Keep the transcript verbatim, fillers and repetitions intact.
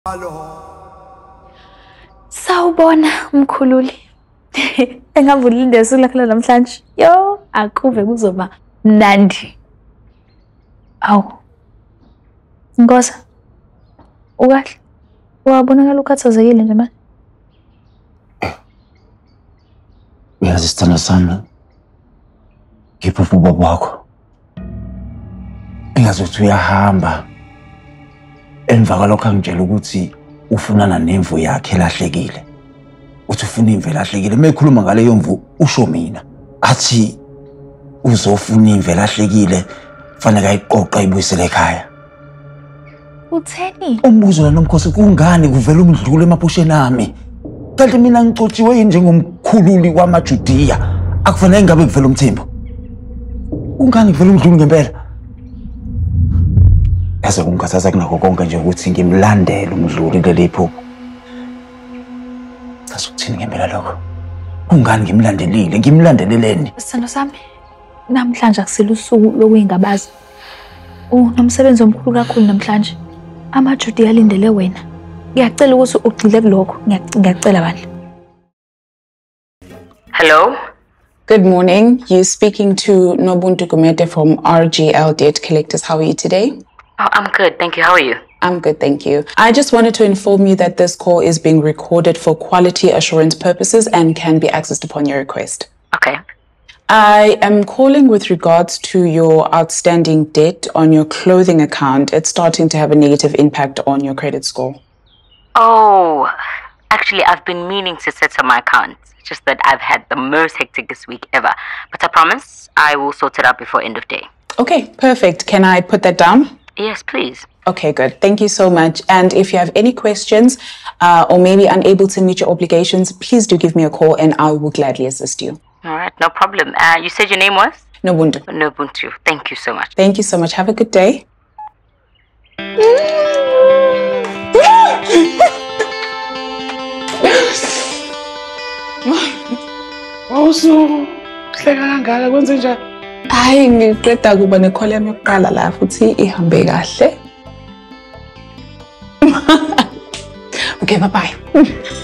Sawubona mkhululi. Engavulile ndesuku lakho namhlanje. Yo, akuve kuzoba mnandi. Awu. Ngosa. Ukahle. Wabonakala ukhathazekile nje manje. Uyazi sithando sami. Ngiphufu ubaba wakho. Engazi ukuthi uyahamba. Emva kwalokho angitshela ukuthi ufunana nemvu yakhe elahlekile. Uthi ufuna imvu elahlekile. Mekhuluma ngale yomvu usho mina. Athi uzofuna imvu elahlekile fanele ayiqoqa ayibuyisele ekhaya. Utheni? Umbuzo la nomkhosi kungani kuvela umdlulu emaphusheni ami? Kanti mina ngixotshiwe yini njengomkhululi wamaJudiya? Akufanele ngabe kuvela umthembu. Ungani kuvela umdlulu ngempela? Yaze kungikhathaza kunakho konke nje ukuthi ngimlandele umdluli lelipho. Asikuthini ngempela lokho? Ungani ngimlandelile? Ngimlandeleleni? Sithando sami. Namhlanje akusile usuku lokuyingabaza. Unomsebenzi omkhulu kakhulu namhlanje. AmaJudiya alindele wena. Ngiyacela ukuthi ugcile kulokho. Ngiyacela bandla. Hello? Good morning. You're speaking to Nobuntu Gumede from R G L Debt Collectors. How are you today? Oh, I'm good, thank you. How are you? I'm good, thank you. I just wanted to inform you that this call is being recorded for quality assurance purposes and can be accessed upon your request. Okay. I am calling with regards to your outstanding debt on your clothing account. It's starting to have a negative impact on your credit score. Oh, actually, I've been meaning to settle my account. It's just that I've had the most hectic this week ever. But I promise I will sort it out before end of day. Okay, perfect. Can I put that down? Yes, please. Okay, good. Thank you so much. And if you have any questions uh, or maybe unable to meet your obligations, please do give me a call and I will gladly assist you. All right, no problem. Uh, you said your name was? Nobuntu. Nobuntu. Thank you so much. Thank you so much. Have a good day. Awusu hleka kangaka kwenze njani? Hayi ngiqeda kuba necall yami yokuqala la futhi ihambe kahle. Okay, bye bye.